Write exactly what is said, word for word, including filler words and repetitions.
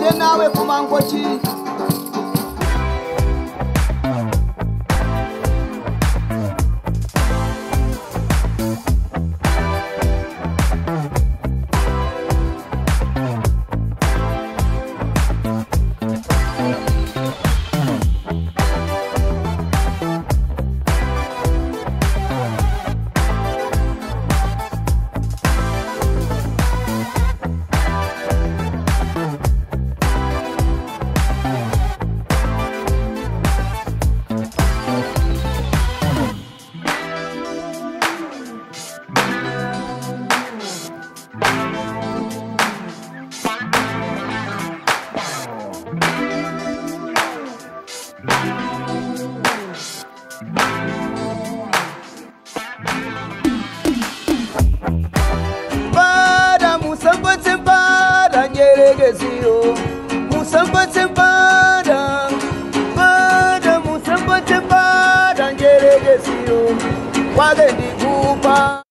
Nje nawe kumangochi Pada musambate pada nyeregezio musambate pada pada musambate pada nyeregezio wale ndikupa